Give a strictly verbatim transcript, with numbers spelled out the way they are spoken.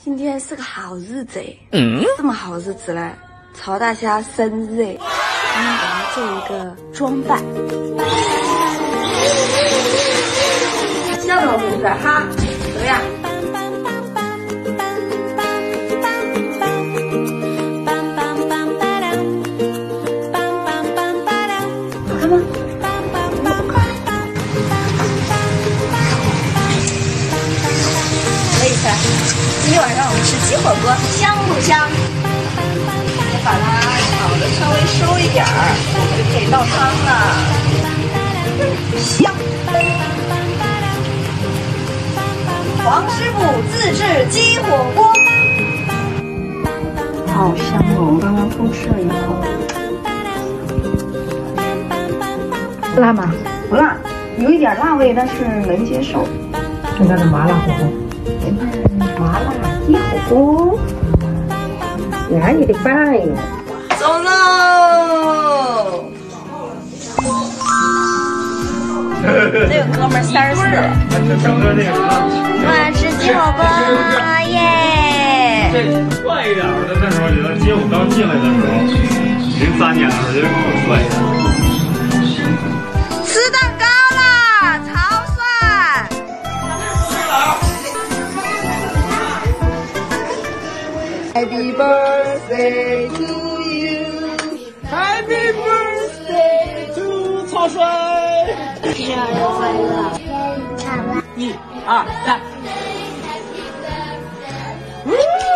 今天是个好日子哎，嗯，这么好日子嘞，曹大虾生日哎，今天给他做一个装扮。笑容是不是？哈，怎么样？好看吗？可以吃。今天晚上我们吃鸡火锅，香不香？我把它炒的稍微收一点儿，我们就可以倒汤了。香！黄师傅自制鸡火锅，好香哦！我刚刚偷吃了一口。辣吗？不辣，有一点辣味，但是能接受。这叫麻辣火锅。麻辣鸡火锅，哪里的饭哟？走喽！那个哥们儿三十四了。我吃鸡火锅，耶！ 这帅一点的，那时候觉得街舞刚进来的时候，零三年的时候觉得可帅了。 吃蛋糕啦，潮汕。Happy birthday to you, Happy birthday to 曹帅。生日快乐！一二三。